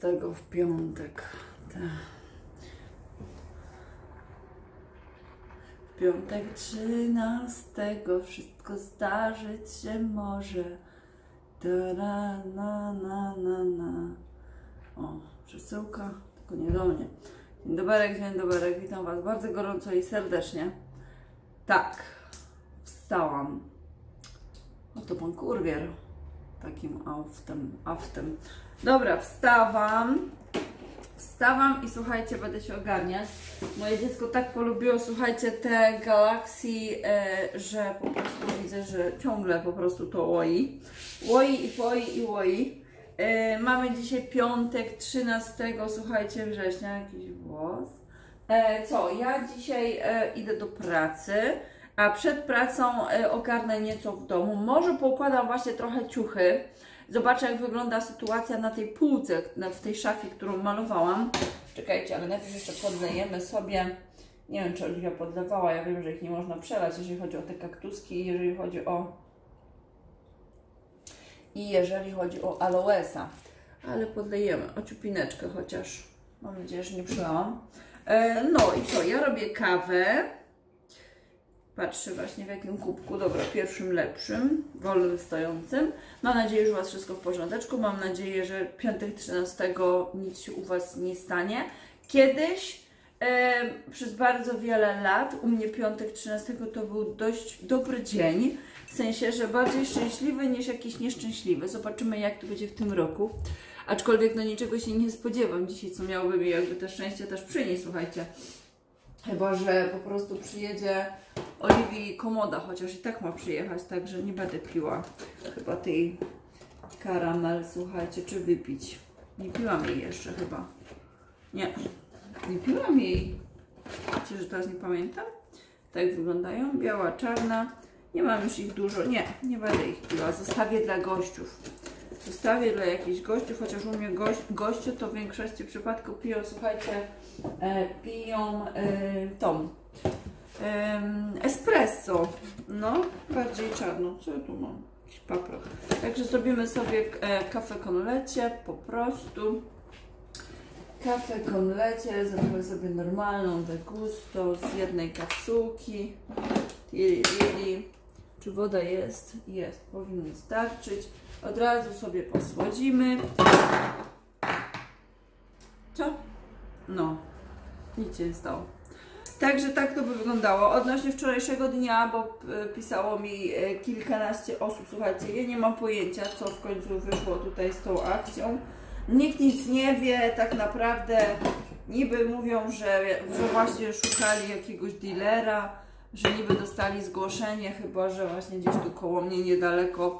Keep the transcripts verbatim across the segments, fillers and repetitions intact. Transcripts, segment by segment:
trzynastego w piątek. Ta. W piątek trzynastego wszystko zdarzyć się może. Ta na na na na na. O, przesyłka, tylko nie do mnie. Dzień dobry, dzień dobry, witam Was bardzo gorąco i serdecznie. Tak, wstałam. Oto pan kurwier. Takim aftem, aftem. Dobra, wstawam. Wstawam i słuchajcie, będę się ogarniać. Moje dziecko tak polubiło, słuchajcie, te Galaxy, e, że po prostu widzę, że ciągle po prostu to łoi. Łoi i poi i łoi. E, mamy dzisiaj piątek, trzynastego, słuchajcie, września, jakiś włos. E, co, ja dzisiaj e, idę do pracy, a przed pracą e, ogarnę nieco w domu. Może poukładam właśnie trochę ciuchy. Zobaczę, jak wygląda sytuacja na tej półce, w tej szafie, którą malowałam. Czekajcie, ale najpierw jeszcze podlejemy sobie. Nie wiem, czy Oliwia podlewała. Ja wiem, że ich nie można przelać, jeżeli chodzi o te kaktuski, jeżeli chodzi o... I jeżeli chodzi o aloesa. Ale podlejemy, ociupineczkę chociaż. Mam nadzieję, że nie przelałam. E, no i co, ja robię kawę. Patrzę właśnie w jakim kubku, dobra, pierwszym lepszym, wolnym stojącym. Mam nadzieję, że u Was wszystko w porządeczku. Mam nadzieję, że piątek trzynastego nic się u Was nie stanie. Kiedyś, e, przez bardzo wiele lat, u mnie piątek trzynastego to był dość dobry dzień. W sensie, że bardziej szczęśliwy niż jakiś nieszczęśliwy. Zobaczymy, jak to będzie w tym roku. Aczkolwiek no niczego się nie spodziewam dzisiaj, co miałoby mi jakby te szczęście też przynieść, słuchajcie. Chyba że po prostu przyjedzie Oliwii komoda, chociaż i tak ma przyjechać, także nie będę piła chyba tej karamel, słuchajcie, czy wypić. Nie piłam jej jeszcze chyba. Nie, nie piłam jej. Wiecie, że teraz nie pamiętam? Tak wyglądają, biała, czarna. Nie mam już ich dużo, nie, nie będę ich piła, zostawię dla gościów. Zostawię dla jakichś gościów, chociaż u mnie gość, goście to w większości przypadków piją, słuchajcie, e, piją e, tą e, espresso, no, bardziej czarną, co ja tu mam? Jakiś paprok. Także zrobimy sobie e, kawę con leche, po prostu. Kawę con leche, zrobimy sobie normalną degusto z jednej kapsułki. Tiri, tiri. Czy woda jest? Jest, powinno starczyć. Od razu sobie posłodzimy. Co? No, nic się nie stało. Także tak to by wyglądało. Odnośnie wczorajszego dnia, bo pisało mi kilkanaście osób, słuchajcie, ja nie mam pojęcia, co w końcu wyszło tutaj z tą akcją. Nikt nic nie wie, tak naprawdę niby mówią, że, że właśnie szukali jakiegoś dealera, że niby dostali zgłoszenie, chyba że właśnie gdzieś tu koło mnie niedaleko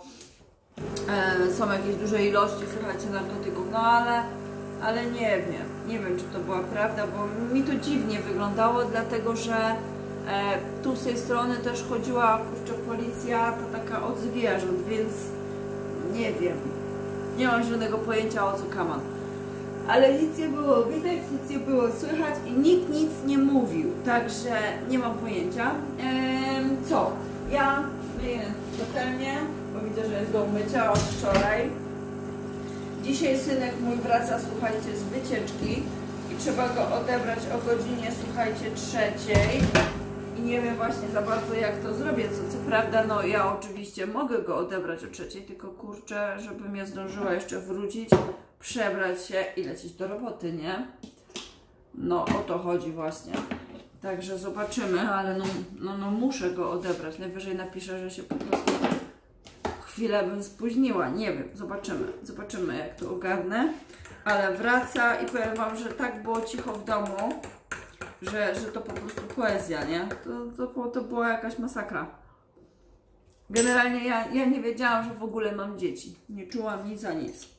e, są jakieś duże ilości, słuchajcie, narkotyków, no ale, ale nie wiem, nie wiem, czy to była prawda, bo mi to dziwnie wyglądało, dlatego że e, tu z tej strony też chodziła, kurczę, policja, to taka od zwierząt, więc nie wiem, nie mam żadnego pojęcia, o co kaman. Ale nic nie było widać, nic nie było słychać i nikt nic nie mówił, także nie mam pojęcia. Ehm, co? Ja myję patelnię, bo widzę, że jest do umycia od wczoraj. Dzisiaj synek mój wraca, słuchajcie, z wycieczki i trzeba go odebrać o godzinie, słuchajcie, trzeciej. I nie wiem właśnie za bardzo, jak to zrobię, co, co prawda, no ja oczywiście mogę go odebrać o trzeciej, tylko kurczę, żebym ja zdążyła jeszcze wrócić, przebrać się i lecieć do roboty, nie? No o to chodzi właśnie. Także zobaczymy, ale no, no, no muszę go odebrać. Najwyżej napiszę, że się po prostu chwilę bym spóźniła. Nie wiem, zobaczymy. Zobaczymy, jak to ogarnę. Ale wraca i powiem Wam, że tak było cicho w domu, że, że to po prostu poezja, nie? To, to, to była jakaś masakra. Generalnie ja, ja nie wiedziałam, że w ogóle mam dzieci. Nie czułam nic za nic.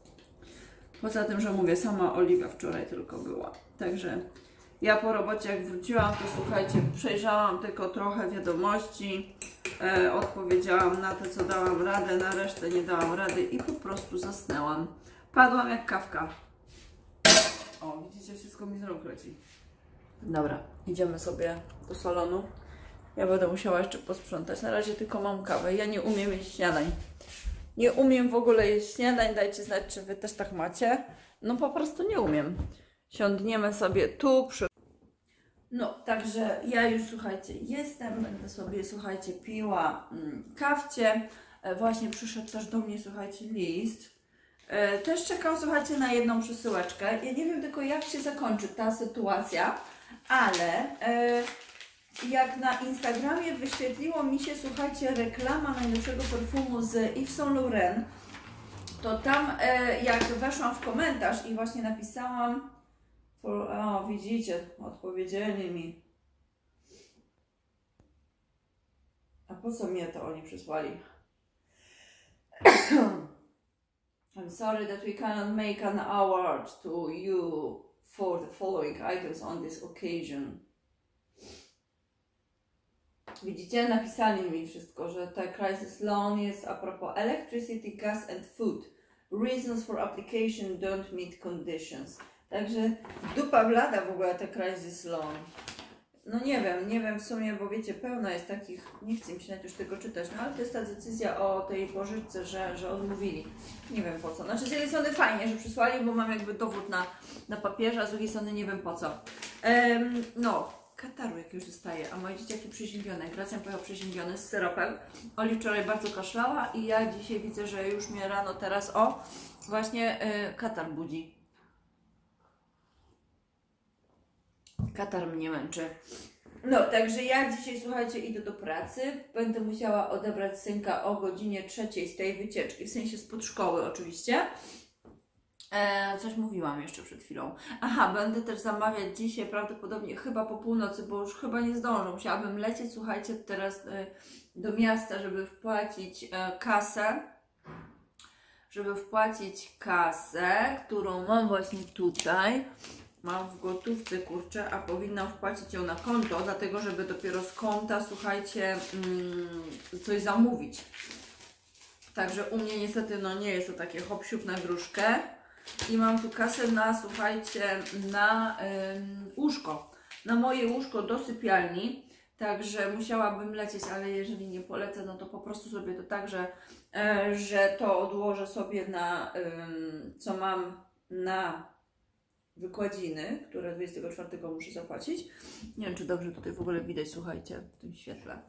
Poza tym, że mówię, sama Oliwia wczoraj tylko była. Także ja po robocie jak wróciłam, to słuchajcie, przejrzałam tylko trochę wiadomości, e, odpowiedziałam na to, co dałam radę, na resztę nie dałam rady i po prostu zasnęłam. Padłam jak kawka. O, widzicie, wszystko mi z rąk leci. Dobra, idziemy sobie do salonu. Ja będę musiała jeszcze posprzątać. Na razie tylko mam kawę. Ja nie umiem jeść śniadań. Nie umiem w ogóle jeść śniadań, dajcie znać, czy wy też tak macie. No po prostu nie umiem. Siądniemy sobie tu przy... No, także ja już, słuchajcie, jestem, będę sobie, słuchajcie, piła mm, kawcie. E, właśnie przyszedł też do mnie, słuchajcie, list. E, też czekam, słuchajcie, na jedną przesyłeczkę. Ja nie wiem tylko, jak się zakończy ta sytuacja, ale e, jak na Instagramie wyświetliło mi się, słuchajcie, reklama najnowszego perfumu z Yves Saint Laurent, to tam e, jak weszłam w komentarz i właśnie napisałam, for, o widzicie, odpowiedzieli mi. A po co mnie to oni przysłali? I'm sorry that we cannot make an award to you for the following items on this occasion. Widzicie, napisali mi wszystko, że ta crisis loan jest a propos electricity, gas and food. Reasons for application don't meet conditions. Także dupa blada w ogóle ta crisis loan. No nie wiem, nie wiem w sumie, bo wiecie, pełno jest takich, nie chcę mi się nawet już tego czytać, no ale to jest ta decyzja o tej pożyczce, że, że odmówili. Nie wiem po co. Znaczy z jednej strony fajnie, że przysłali, bo mam jakby dowód na, na papierze, a z drugiej strony nie wiem po co. Um, no, kataru jak już dostaję, a moje dzieciaki przeziębione. Gracjan pojechał przeziębiony z syropem. Oli wczoraj bardzo kaszlała i ja dzisiaj widzę, że już mnie rano teraz, o, właśnie yy, katar budzi. Katar mnie męczy. No, także ja dzisiaj, słuchajcie, idę do pracy. Będę musiała odebrać synka o godzinie trzeciej z tej wycieczki, w sensie spod szkoły oczywiście. E, coś mówiłam jeszcze przed chwilą. Aha, będę też zamawiać dzisiaj prawdopodobnie chyba po północy, bo już chyba nie zdążę. Musiałabym lecieć, słuchajcie, teraz e, do miasta, żeby wpłacić e, kasę. Żeby wpłacić kasę, którą mam właśnie tutaj. Mam w gotówce, kurczę, a powinnam wpłacić ją na konto, dlatego żeby dopiero z konta, słuchajcie, mm, coś zamówić. Także u mnie niestety no nie jest to takie hop-siup na gruszkę. I mam tu kasę na, słuchajcie, na ym, łóżko. Na moje łóżko do sypialni. Także musiałabym lecieć, ale jeżeli nie polecę, no to po prostu sobie to tak, że, e, że to odłożę sobie na, ym, co mam na wykładziny, które dwudziestego czwartego muszę zapłacić. Nie wiem, czy dobrze tutaj w ogóle widać, słuchajcie, w tym świetle.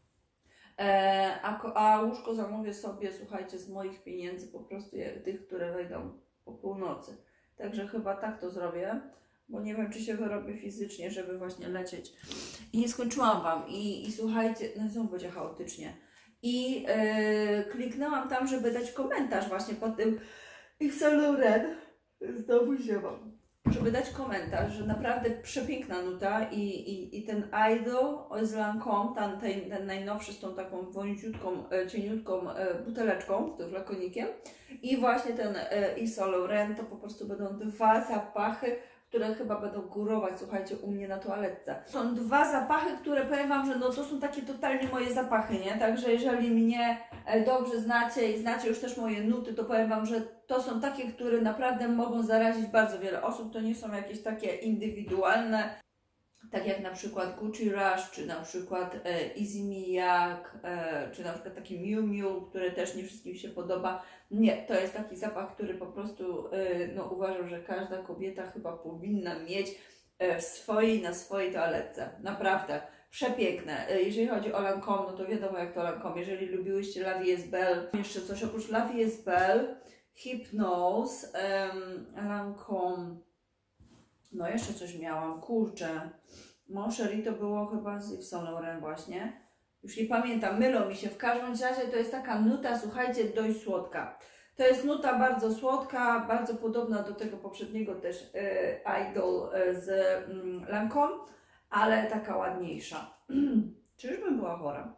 E, a, a łóżko zamówię sobie, słuchajcie, z moich pieniędzy, po prostu jak, tych, które wejdą po północy. Także chyba tak to zrobię, bo nie wiem, czy się wyrobię fizycznie, żeby właśnie lecieć. I nie skończyłam Wam. I, i słuchajcie, no znowu będzie chaotycznie. I e, kliknęłam tam, żeby dać komentarz właśnie pod tym Yves Saint Laurent. Znowu ziewam. Żeby dać komentarz, że naprawdę przepiękna nuta i, i, i ten Idol z Lancôme, ten, ten, ten najnowszy z tą taką wąziutką, cieniutką buteleczką, z tym flakonikiem i właśnie ten Yves Saint Laurent, to po prostu będą dwa zapachy, które chyba będą górować, słuchajcie, u mnie na toaletce. Są dwa zapachy, które powiem Wam, że no to są takie totalnie moje zapachy, nie? Także jeżeli mnie dobrze znacie i znacie już też moje nuty, to powiem Wam, że to są takie, które naprawdę mogą zarazić bardzo wiele osób. To nie są jakieś takie indywidualne, tak jak na przykład Gucci Rush, czy na przykład e, Easy Mijak, e, czy na przykład taki Miu Miu, który też nie wszystkim się podoba. Nie, to jest taki zapach, który po prostu e, no, uważam, że każda kobieta chyba powinna mieć e, w swojej, na swojej toaletce. Naprawdę. Przepiękne. E, jeżeli chodzi o Lancôme, no to wiadomo jak to Lancôme. Jeżeli lubiłyście La Vie est Belle, jeszcze coś oprócz La Vie est Belle, Hypnose, um, Lancôme. No jeszcze coś miałam, kurczę. Mon Chéri to było chyba z Yves Saint Laurent właśnie. Już nie pamiętam, mylą mi się. W każdym razie to jest taka nuta, słuchajcie, dość słodka. To jest nuta bardzo słodka, bardzo podobna do tego poprzedniego też e, Idol e, z mm, Lancôme, ale taka ładniejsza. Czyżbym była chora?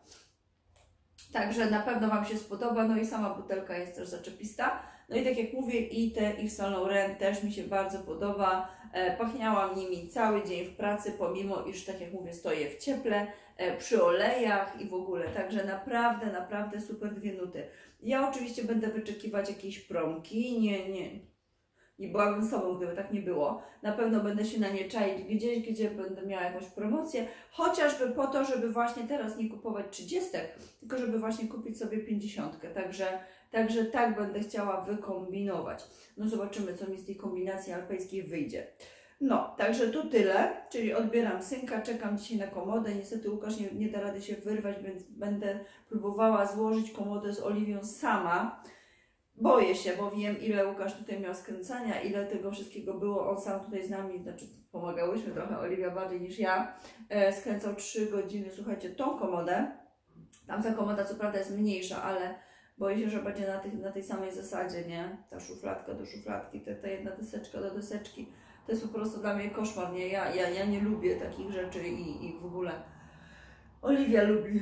Także na pewno Wam się spodoba, no i sama butelka jest też zaczepista. No i tak jak mówię, i te Yves Saint Laurent też mi się bardzo podoba. E, pachniałam nimi cały dzień w pracy, pomimo iż, tak jak mówię, stoję w cieple, e, przy olejach i w ogóle. Także naprawdę, naprawdę super dwie nuty. Ja oczywiście będę wyczekiwać jakiejś promki, nie, nie, nie byłabym sobą, gdyby tak nie było. Na pewno będę się na nie czaić gdzieś, gdzie będę miała jakąś promocję, chociażby po to, żeby właśnie teraz nie kupować trzydziestek, tylko żeby właśnie kupić sobie pięćdziesiątkę. Także Także tak będę chciała wykombinować. No zobaczymy, co mi z tej kombinacji alpejskiej wyjdzie. No, także to tyle, czyli odbieram synka, czekam dzisiaj na komodę. Niestety Łukasz nie, nie da rady się wyrwać, więc będę próbowała złożyć komodę z Oliwią sama. Boję się, bo wiem, ile Łukasz tutaj miał skręcania, ile tego wszystkiego było. On sam tutaj z nami, znaczy pomagałyśmy trochę, Oliwia bardziej niż ja, e, skręcał trzy godziny, słuchajcie, tą komodę. Tamta komoda co prawda jest mniejsza, ale boję się, że będzie na, tych, na tej samej zasadzie, nie? Ta szufladka do szufladki, ta, ta jedna deseczka do deseczki. To jest po prostu dla mnie koszmar, nie? Ja, ja, ja nie lubię takich rzeczy i, i w ogóle Oliwia lubi.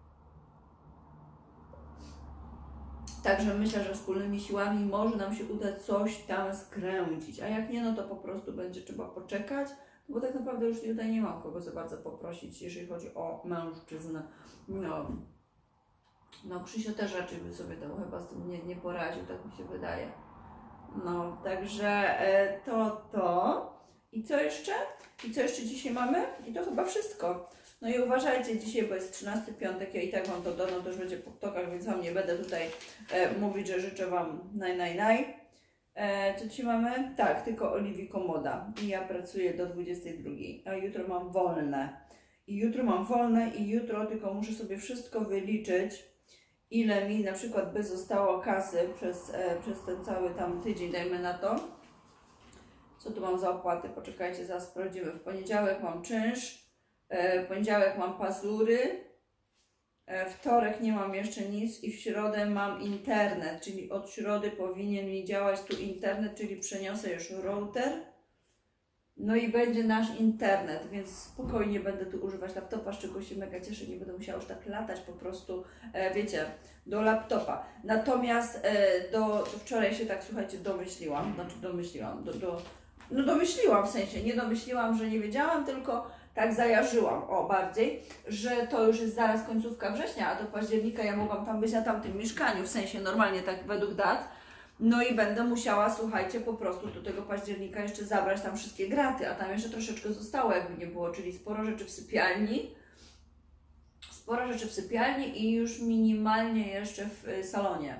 Także myślę, że wspólnymi siłami może nam się uda coś tam skręcić, a jak nie, no to po prostu będzie trzeba poczekać, bo tak naprawdę już tutaj nie mam kogo za bardzo poprosić, jeżeli chodzi o mężczyznę. No, no Krzysio też raczej by sobie tam chyba z tym nie, nie poradził, tak mi się wydaje. No, także e, to, to. I co jeszcze? I co jeszcze dzisiaj mamy? I to chyba wszystko. No i uważajcie dzisiaj, bo jest trzynasty piątek, ja i tak Wam to dodam, to już będzie po tokach, więc Wam nie będę tutaj e, mówić, że życzę Wam naj, naj, naj. E, co dzisiaj mamy? Tak, tylko Oliwii komoda. I ja pracuję do dwudziestej drugiej, a jutro mam wolne. I jutro mam wolne i jutro tylko muszę sobie wszystko wyliczyć, ile mi na przykład by zostało kasy przez, e, przez ten cały tam tydzień, dajmy na to. Co tu mam za opłaty? Poczekajcie, zaraz sprawdzimy. W poniedziałek mam czynsz, e, w poniedziałek mam pazury, e, wtorek nie mam jeszcze nic i w środę mam internet, czyli od środy powinien mi działać tu internet, czyli przeniosę już router. No i będzie nasz internet, więc spokojnie będę tu używać laptopa, z czego się mega cieszę, nie będę musiała już tak latać po prostu, e, wiecie, do laptopa. Natomiast e, do, do wczoraj się tak, słuchajcie, domyśliłam, znaczy domyśliłam, do, do, no domyśliłam w sensie, nie domyśliłam, że nie wiedziałam, tylko tak zajarzyłam, o bardziej, że to już jest zaraz końcówka września, a do października ja mogłam tam być na tamtym mieszkaniu, w sensie normalnie tak według dat. No i będę musiała, słuchajcie, po prostu do tego października jeszcze zabrać tam wszystkie graty, a tam jeszcze troszeczkę zostało, jakby nie było, czyli sporo rzeczy w sypialni, sporo rzeczy w sypialni i już minimalnie jeszcze w salonie.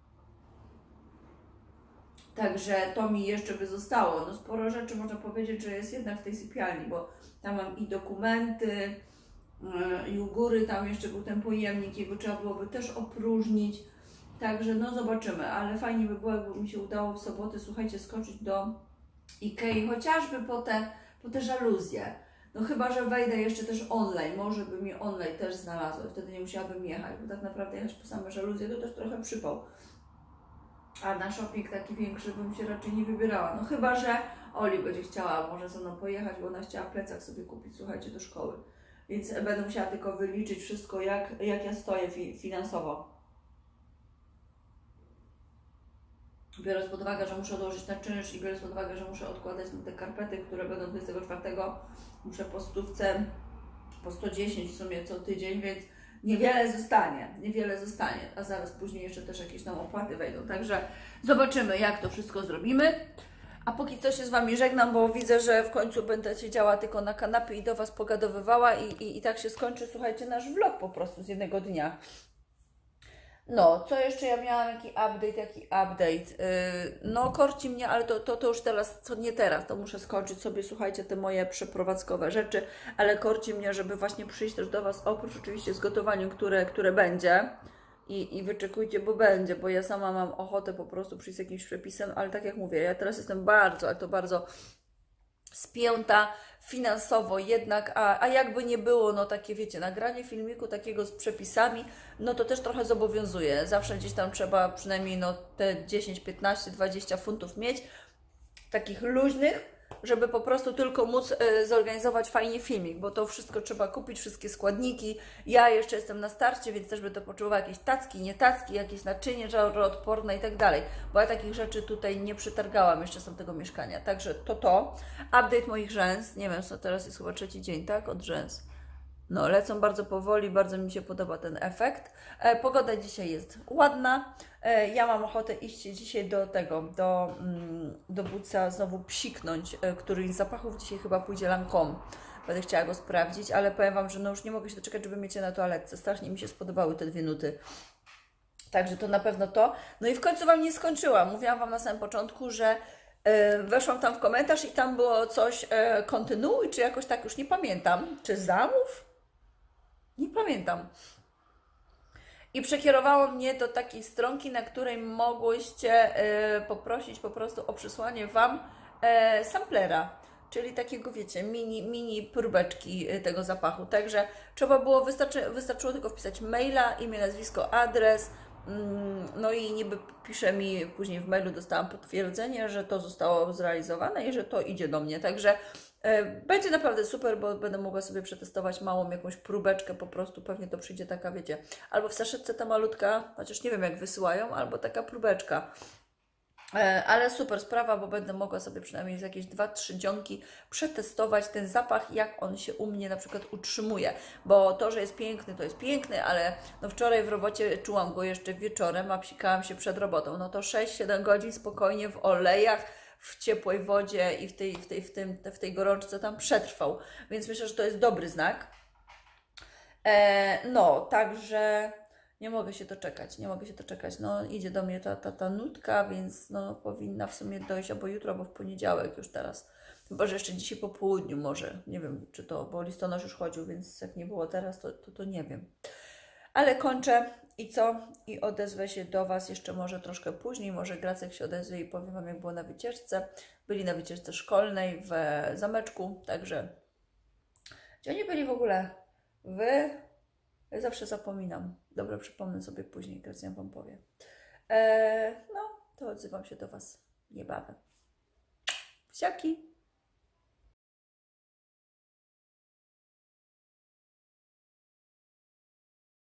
Także to mi jeszcze by zostało. No sporo rzeczy można powiedzieć, że jest jednak w tej sypialni, bo tam mam i dokumenty, i u góry tam jeszcze był ten pojemnik, jego trzeba byłoby też opróżnić. Także no zobaczymy, ale fajnie by było, jakby mi się udało w sobotę, słuchajcie, skoczyć do Ikei, chociażby po te, po te żaluzje. No chyba, że wejdę jeszcze też online, może by mi online też znalazło, wtedy nie musiałabym jechać, bo tak naprawdę jechać po same żaluzje to też trochę przypał. A na shopping taki większy bym się raczej nie wybierała. No chyba, że Oli będzie chciała może ze mną pojechać, bo ona chciała plecak sobie kupić, słuchajcie, do szkoły. Więc będę musiała tylko wyliczyć wszystko, jak, jak ja stoję fi finansowo. Biorąc pod uwagę, że muszę odłożyć na czynsz i biorąc pod uwagę, że muszę odkładać te karpety, które będą dwudziestego czwartego, muszę po stówce, po sto dziesięć w sumie co tydzień, więc niewiele zostanie, niewiele zostanie, a zaraz później jeszcze też jakieś tam opłaty wejdą, także zobaczymy, jak to wszystko zrobimy. A póki co się z Wami żegnam, bo widzę, że w końcu będę siedziała tylko na kanapie i do Was pogadowywała i, i, i tak się skończy, słuchajcie, nasz vlog po prostu z jednego dnia. No, co jeszcze ja miałam, jaki update, jaki update, yy, no korci mnie, ale to, to, to już teraz, co nie teraz, to muszę skończyć sobie, słuchajcie, te moje przeprowadzkowe rzeczy, ale korci mnie, żeby właśnie przyjść też do Was, oprócz oczywiście z gotowaniem, które, które będzie i, i wyczekujcie, bo będzie, bo ja sama mam ochotę po prostu przyjść z jakimś przepisem, ale tak jak mówię, ja teraz jestem bardzo, ale to bardzo spięta finansowo jednak, a, a jakby nie było, no takie wiecie, nagranie filmiku takiego z przepisami, no to też trochę zobowiązuje. Zawsze gdzieś tam trzeba przynajmniej no te dziesięć, piętnaście, dwadzieścia funtów mieć, takich luźnych, żeby po prostu tylko móc y, zorganizować fajnie filmik, bo to wszystko trzeba kupić, wszystkie składniki. Ja jeszcze jestem na starcie, więc też będę potrzebowała jakieś tacki, nie tacki, jakieś naczynie żaroodporne i tak dalej, bo ja takich rzeczy tutaj nie przetargałam jeszcze z tego mieszkania. Także to to. Update moich rzęs, nie wiem co teraz jest chyba trzeci dzień, tak? Od rzęs. No, lecą bardzo powoli, bardzo mi się podoba ten efekt. E, pogoda dzisiaj jest ładna. E, ja mam ochotę iść dzisiaj do tego, do, mm, do Bootsa znowu psiknąć, e, który z zapachów dzisiaj chyba pójdzie Lancome. Będę chciała go sprawdzić, ale powiem Wam, że no już nie mogę się doczekać, żeby mieć je na toaletce. Strasznie mi się spodobały te dwie nuty. Także to na pewno to. No i w końcu Wam nie skończyłam. Mówiłam Wam na samym początku, że e, weszłam tam w komentarz i tam było coś e, kontynuuj, czy jakoś tak, już nie pamiętam. Czy zamów? Nie pamiętam. I przekierowało mnie do takiej stronki, na której mogłyście e, poprosić po prostu o przysłanie Wam e, samplera, czyli takiego, wiecie, mini, mini próbeczki tego zapachu. Także trzeba było, wystarczy, wystarczyło tylko wpisać maila, imię, nazwisko, adres. No i niby pisze mi później w mailu, dostałam potwierdzenie, że to zostało zrealizowane i że to idzie do mnie. Także e, będzie naprawdę super, bo będę mogła sobie przetestować małą jakąś próbeczkę, po prostu pewnie to przyjdzie taka, wiecie, albo w saszetce ta malutka, chociaż nie wiem jak wysyłają, albo taka próbeczka. E, ale super sprawa, bo będę mogła sobie przynajmniej z jakieś dwa trzy dzionki przetestować ten zapach, jak on się u mnie na przykład utrzymuje. Bo to, że jest piękny, to jest piękny, ale no wczoraj w robocie czułam go jeszcze wieczorem, a psikałam się przed robotą. No to sześć siedem godzin spokojnie w olejach, w ciepłej wodzie i w tej, w tej, w tym, w tej gorączce tam przetrwał. Więc myślę, że to jest dobry znak. E, no, także... Nie mogę się doczekać, nie mogę się doczekać. No idzie do mnie ta, ta, ta nutka, więc no powinna w sumie dojść albo jutro, albo w poniedziałek już teraz. Chyba, że jeszcze dzisiaj po południu może. Nie wiem, czy to, bo listonosz już chodził, więc jak nie było teraz, to, to, to nie wiem. Ale kończę i co? I odezwę się do Was jeszcze może troszkę później. Może Gracek się odezwie i powiem Wam, jak było na wycieczce. Byli na wycieczce szkolnej w zameczku, także gdzie oni byli w ogóle? Wy... Ja zawsze zapominam. Dobra, przypomnę sobie później, Gracjan Wam powie. Eee, no, to odzywam się do Was niebawem. Psiaki!